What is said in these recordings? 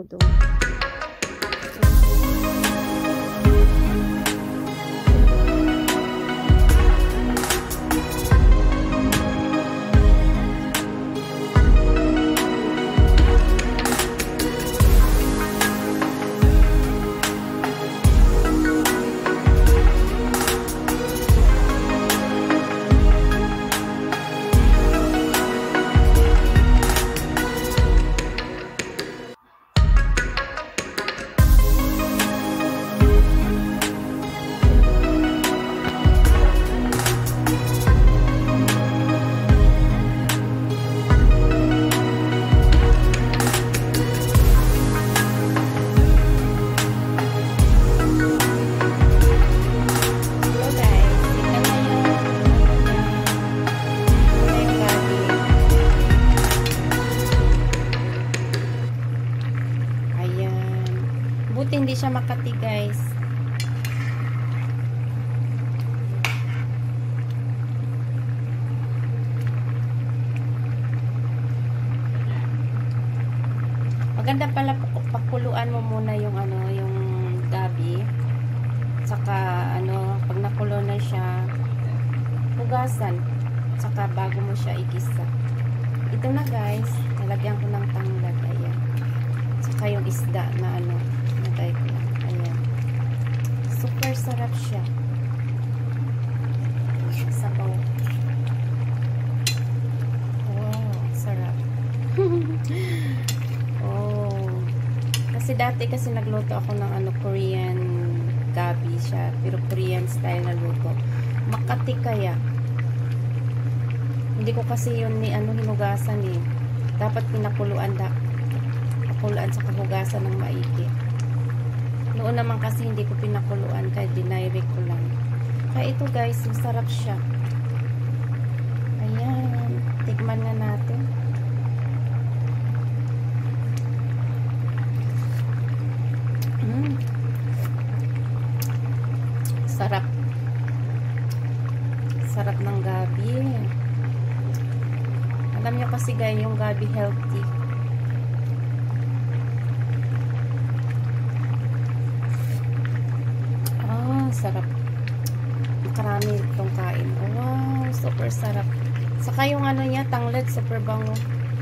ko doon. Hindi siya makati, guys. Maganda pala pakuluan mo muna yung yung gabi. Saka pag nakulo na siya, hugasan. Saka bago mo siya igisa. Ito na, guys. Nalagyan ko ng tanglad. Ayan. Saka yung isda na nagay ko lang. Ayan. Super sarap siya. Sabaw. Oh, sarap. Oh. Kasi dati nagluto ako ng Korean gabi siya. Pero Korean style na luto. Makati kaya. Hindi ko kasi yun hinugasan eh. Dapat pinakuluan sa kahugasan ng maigi. Noon naman kasi hindi ko pinakuluan kaya dinirect ko lang. Kaya ito, guys, masarap siya. Ayan. Tikman na natin. Sarap. Sarap ng gabi. Alam niyo kasi, guys, yung gabi healthy. Sarap. Makarami itong kain. Oh, wow, super sarap. Saka yung niya, tanglad, super bango.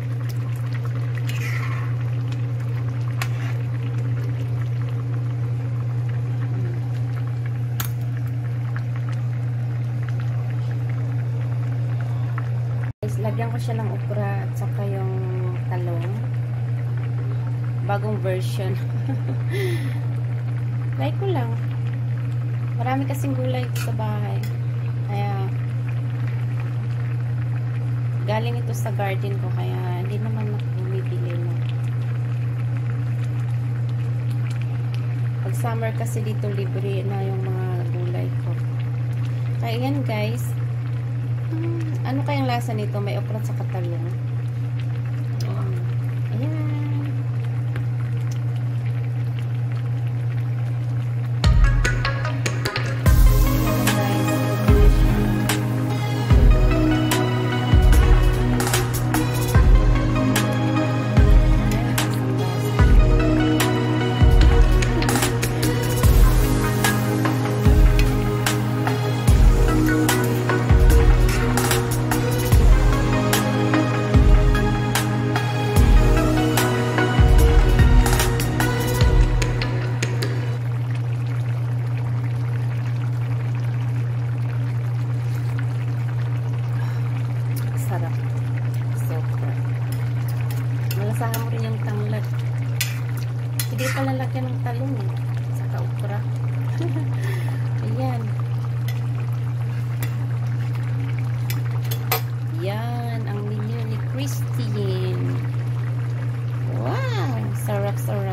Lagyan ko siya ng okra at saka yung talong. Bagong version. Like ko lang. Marami kasing gulay sa bahay. Kaya galing ito sa garden ko. Kaya hindi naman ako bumibili na. Pag summer kasi dito libre na yung mga gulay ko. Kaya yan, guys. Ano kayang lasa nito? May okra sa talong. Ayan. Sarap. Super. Malasahan mo rin yung tanglad. Hindi pala lagyan ng talong eh. Saka okra. Ayan. Yan. Ang menu ni Christine. Wow. Sarap, sarap.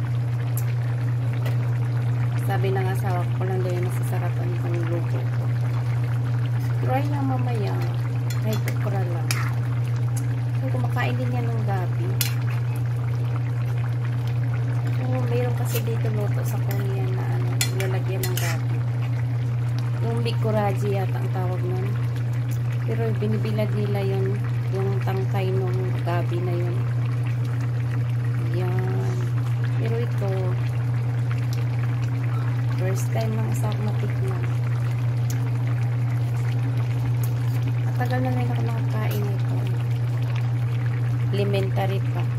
Sabi ng asawa ko lang daw yung masasarapan ng luto ko. Try na mamaya. Kahit okra lang. Kung kumakain din yan ng gabi. Mayroon kasi dito luto sa Korean na nilalagyan ng gabi. Yung bikuraji yata ang tawag nun. Pero binibilad nila yun, yung tangkay ng gabi na yun. Yan. First time lang sa ako matikman. Matagal na rin ako nakakain ito. Elementary pa.